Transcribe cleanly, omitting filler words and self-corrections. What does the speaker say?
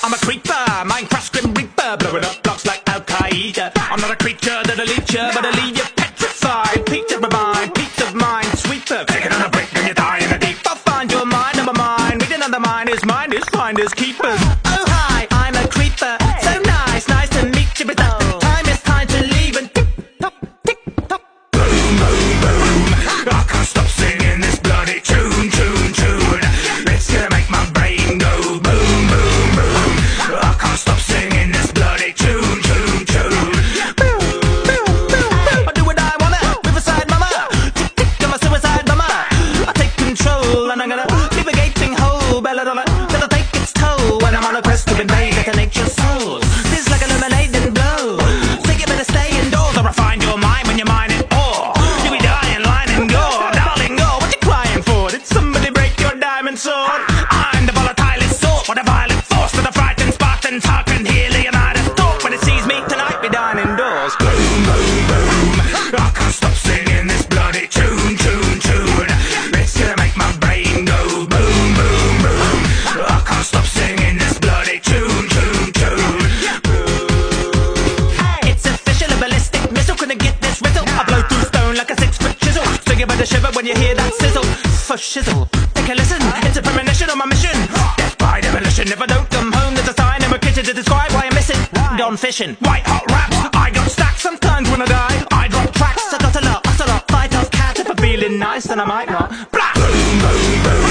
I'm a creeper, Minecraft Grim Reaper, blowing up blocks like Al Qaeda. I'm not a creature that'll eat you, but I'll leave you petrified. Peace of my mind, peace of mind, sweeper. Take it on a brick and you die in a deep. I'll find your mind, number mine. Reading on the mind is finders keepers. Oh hi, I'm a creeper, so nice, nice to meet you, but time is time to leave and tick tock. Boom, boom, boom. I can't stop singing this bloody tune, tune, tune. It's gonna make my brain go boom, boom, boom. I can't stop singing this bloody tune, tune, tune. I do what I wanna, Riverside mama. Tick tick, I'm a suicide mama. I take control and I'm gonna leave a gaping hole. Belladonna, that'll take its toll when I'm on a quest to invade to nature's souls. This is like a lemonade and blow. So you better stay indoors or I'll find your mind when you're mine and all. You'll be dying, lying and gore. Darling, go, what you crying for? Did somebody break your diamond sword? I'm the volatile sort, what a violent force to the frightened Spartans. Hearken here, Leonidas talk when it sees me tonight, be dying indoors. Boom, boom, boom. I can't stop singing this bloody tune, tune, tune. It's gonna make my brain go boom, boom, boom. I can't stop singing this bloody tune, tune, tune. It's official, a ballistic missile, couldn't get this riddle. I blow through stone like a 6-foot chisel. So you better shiver when you hear that sizzle. For shizzle, take a listen, it's a premonition on my mission. Death by demolition, if I don't come home there's a sign in my kitchen to describe why I'm missing. Gone fishing, white hot raps, I got stacks. Sometimes when I die, I drop tracks. I got a lot, fight off cat. If I'm feeling nice then I might not. Blah! Boom, boom, boom.